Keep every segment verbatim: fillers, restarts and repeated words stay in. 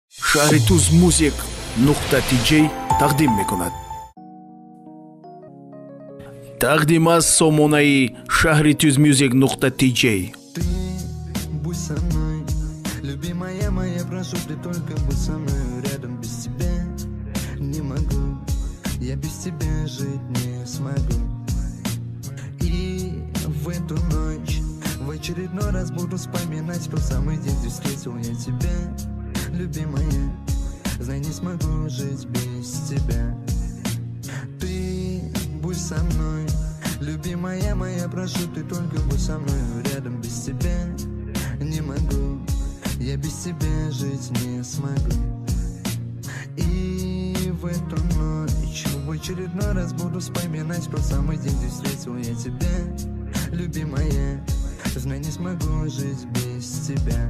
шаҳритуз музик нуқта тиҷей тақдим мекунад. Тақдим аз сомонаи шаҳритуз музик нуқта тиҷей. Ты будь со мной, любимая моя, прошу, ты только будь со мной. Рядом без тебя не могу, я без тебя жить не смогу. И в эту ночь в очередной раз буду вспоминать тот самый день, где встретил я тебя, любимая. Знай, не смогу жить без тебя. Ты будь со мной, любимая моя, прошу, ты только будь со мной. Рядом без тебя не могу, я без тебя жить не смогу. И в эту ночь в очередной раз буду вспоминать тот самый день, где встретил я тебя, любимая. Знай, не смогу жить без тебя.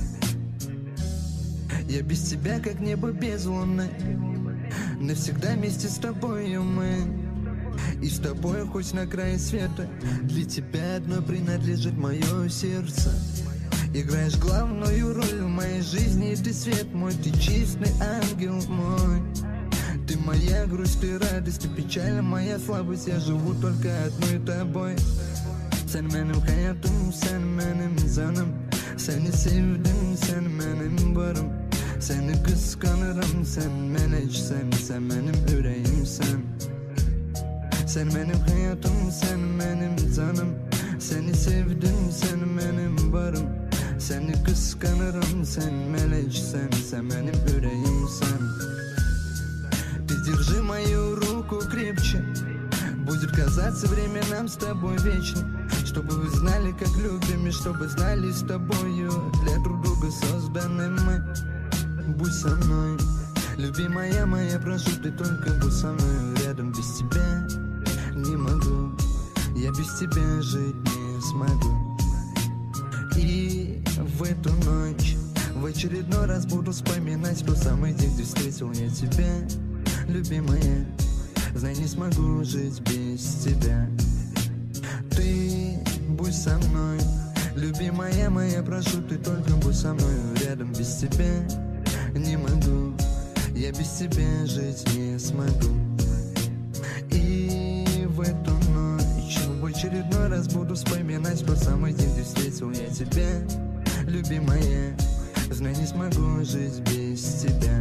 Я без тебя, как небо без луны, навсегда вместе с тобою мы. И с тобой хоть на крае света, для тебя одной принадлежит мое сердце. Играешь главную роль в моей жизни, ты свет мой, ты чистый ангел мой. Ты моя грусть, ты радость, ты печаль, моя слабость, я живу только одной тобой. Sen benim hayatım, sen benim canım. Seni sevdim, sen benim varım. Seni kıskanırım, sen menekşen, sen benim yüreğimsen. Sen benim hayatım, sen benim canım. Seni sevdim, sen benim varım. Seni kıskanırım, sen meleksen, sen benim yüreğimsen. Ты держи мою руку крепче, будет казаться время нам с тобой вечно. Чтобы вы знали, как любим, и чтобы знали с тобою, для друг друга созданы мы. Будь со мной, любимая моя, прошу, ты только будь со мной. Рядом без тебя не могу, я без тебя жить не смогу. И в эту ночь в очередной раз буду вспоминать тот самый день, где встретил я тебя, любимая. Знай, не смогу жить без тебя. Ты будь со мной, любимая моя, прошу, ты только будь со мной. Рядом без тебя не могу, я без тебя жить не смогу. И в эту ночь в очередной раз буду вспоминать тот самый день, где встретил я тебя, любимая. Знай, не смогу жить без тебя.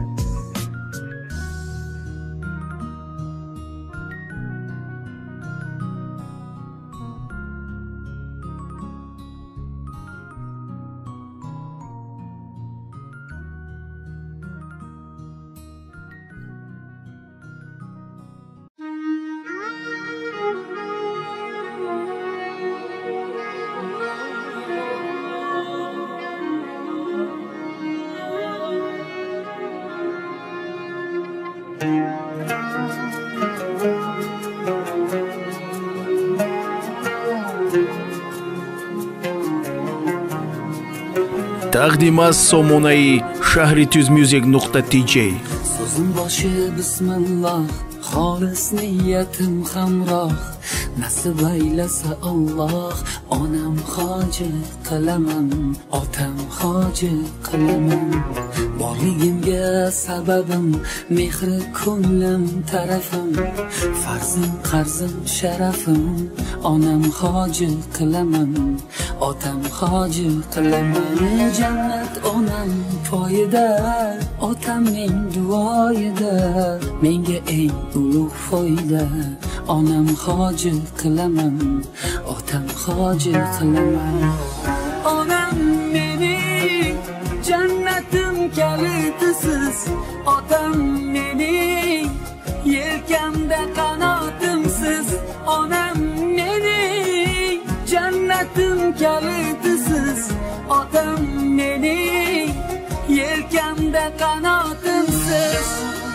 Taqdim az somonai shahrituz music nokta tj. Sözüm başı bismillah, xolis niyatim hamroh. Nasib aylasa Allah, onam hoji qilaman, otam hoji qilaman. Borligimga sababim, mehri ko'nglim tarafim. Farzim, qarzim, sharafim, onam hoji qilaman, otam hoji qilaman. Jannat onam poyida, otamning duoyida. Menga eng ulug' foyda, onam hoji qilaman, otam hoji qilaman. Onam mening jannatim kalitisiz, otam mening yelkamda qanotimsiz. Onam mening jannatim kalitisiz, otam mening yelkamda qanotimsiz.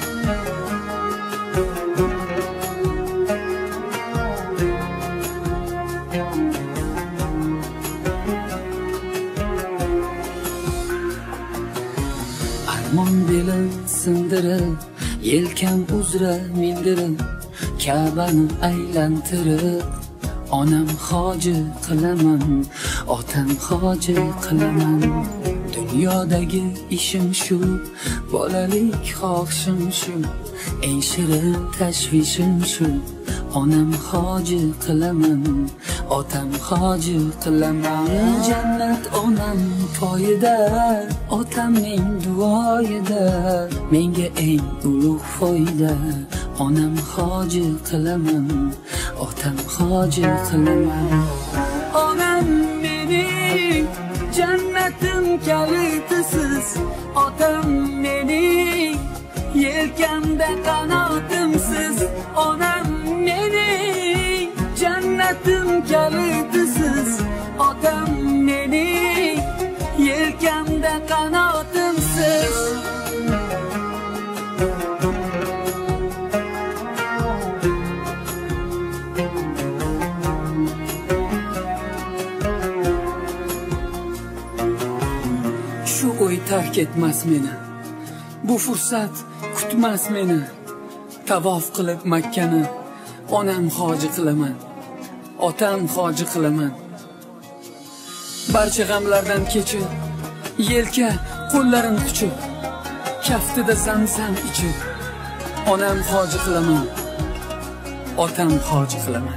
Armon belim sindirib, yelkam uzra mindirib, Ka'bani aylantirib, onam hoji qilaman, otam hoji qilaman. Dunyodagi ishim shu, bolalik xohishim shu, eng shirin tashvishim shu. Onam hoji qilaman, otam hoji qilaman. Jannat onam poyida, otamning duoyida. Menga eng ulug' foyda, onam hoji qilaman, otam hoji qilaman. Onam mening jannatim kalitisiz, otam mening yelkamda qanotimsiz. Onam mening jannatim kalitisiz, otam mening yelkamda qanotimsiz. Shu o'y tark etmas meni, bu fursat kutmas meni. Tavof qilib Makkani onam hoji qilaman, otam hoji qilaman. Barcha g'amlardan kechib, yelka qo'llarim quchib, kaftida zamzam ichib, onam hoji qilaman, otam hoji qilaman.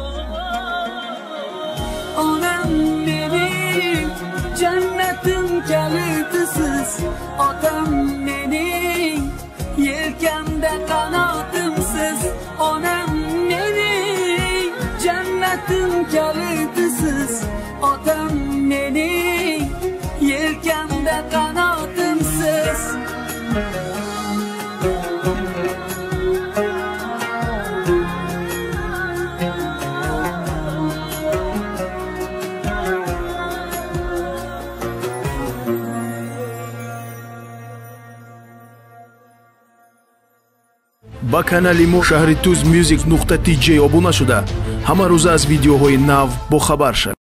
Onam mening jannatim kalitisiz, otam mening yelkamda qanotimsiz. Onam mening jannatim kalitisiz, otam mening yelkamda qanotimsiz. ба канали мо шаҳри туз мюзик нуқта ти ҷей обуна шуда ҳама рӯза аз видеоҳои нав бохабар шавед.